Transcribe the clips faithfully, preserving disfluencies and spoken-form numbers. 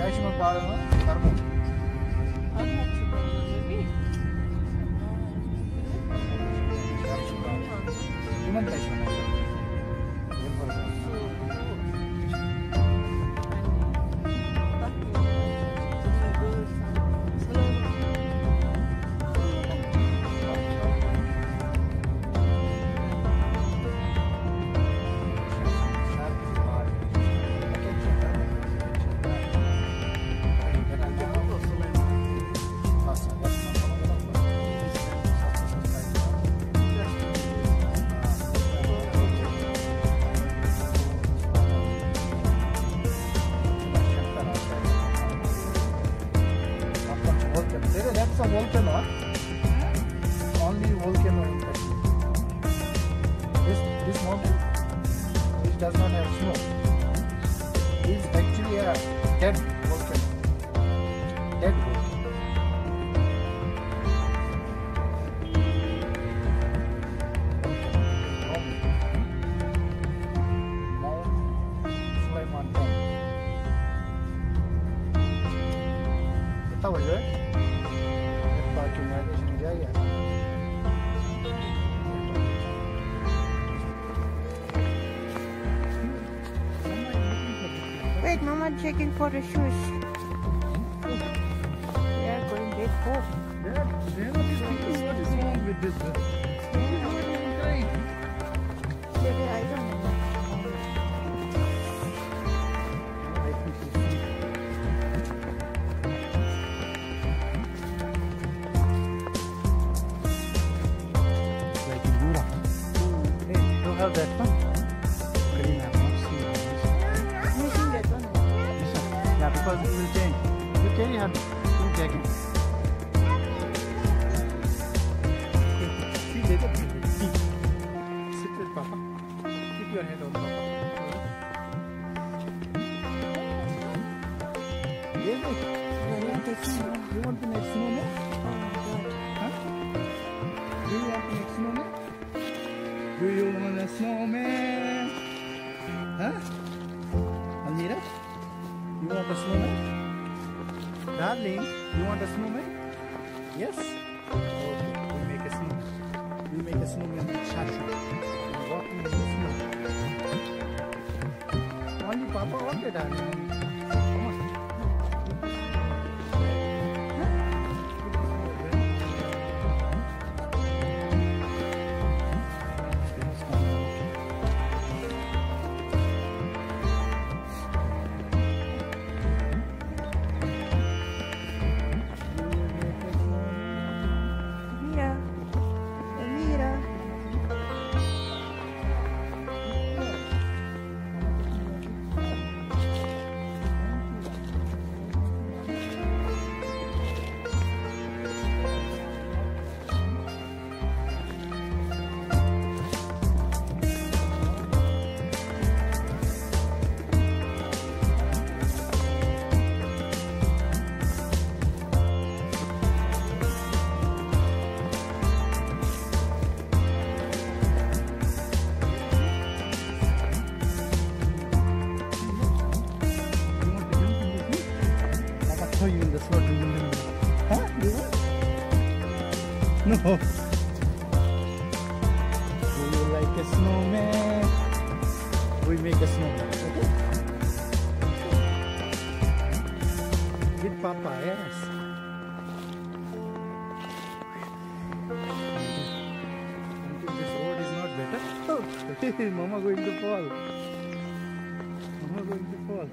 Kashmir Valley, Karmu. Human Kashmir. That's a volcano. Only volcano in Kashmir. This this mountain, which does not have snow, is actually a dead volcano. Dead volcano. Mount Sulaiman Tomb. Tahu je? Wait, Mama checking for the shoes. They are going big home. Dad, Dad, what is wrong with this? Maybe I don't know. That one? Green apple. Using that one. Yeah, because it will change. You carry her. You check it. See, take it. See. Sit with Papa. Keep your head on Papa. Yeah, you want to You want to make snowman? Oh my God. Huh? Do you want to make snowman? Do you want a snowman? Huh? Almira? You want a snowman? Darling, you want a snowman? Yes? Okay, we make a snowman. We make a snowman with Shasha. Walking in the snow. Only Papa wanted, darling. Come on. No. Do you like a snowman? We make a snowman, okay? With Papa, yes. Until this road is not better. Oh, Mama going to fall. Mama going to fall.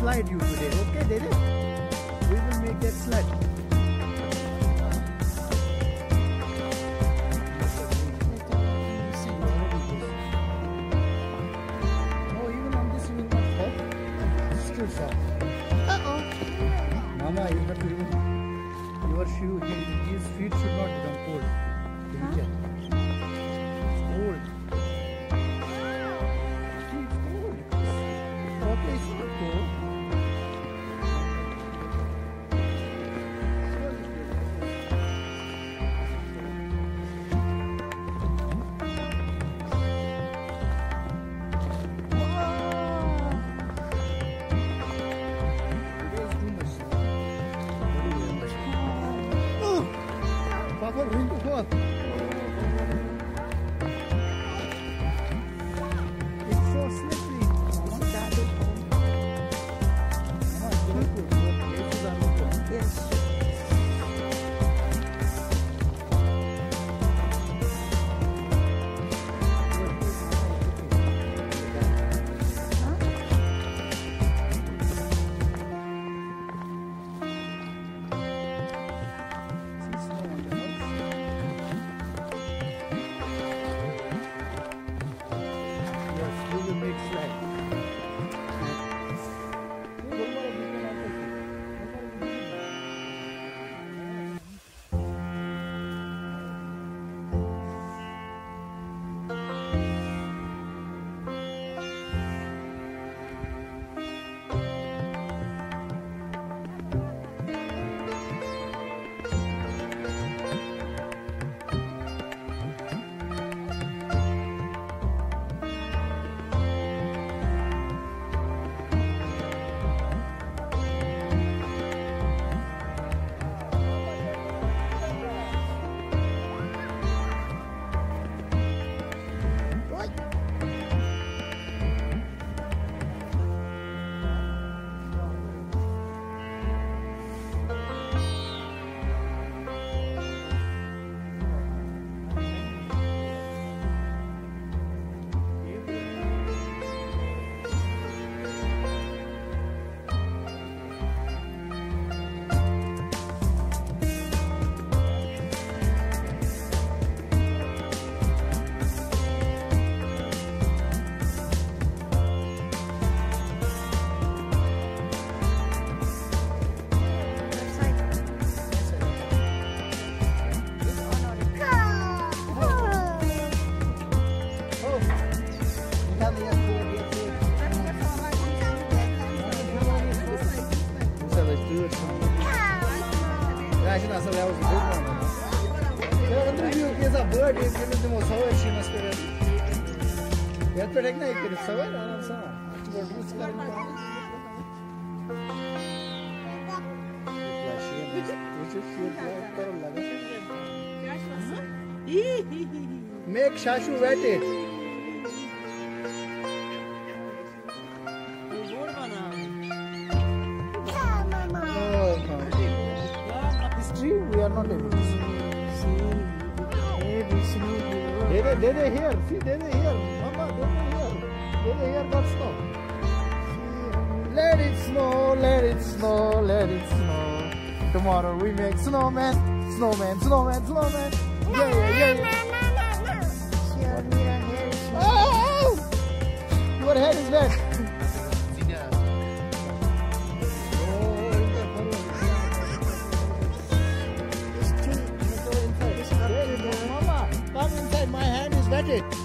slide you today, okay, Dede? We will make that slide. Oh, even on this you will not fall. It's still soft. Uh-oh. Mama, you have to remove your shoe. His feet should not become cold. Huh? It's cold. It's cold. Okay, it's not cold. Papa, going to fall. It's so slippery. That is home. Mama, don't put your places are open. Yes. Huh? See snow on the house. Yes, we will make slide. Make Shashu wet it. Oh, no. History, we are not able to see. Dede, Dede here. See, Dede here. Mama, Dede here. Dede here got snow. Let it snow, let it snow, let it snow. Tomorrow we make snowman, snowman, snowman, snowman. Yeah, yeah, yeah, yeah. Oh! Your head is wet. Mama, come inside. My hand is wetted.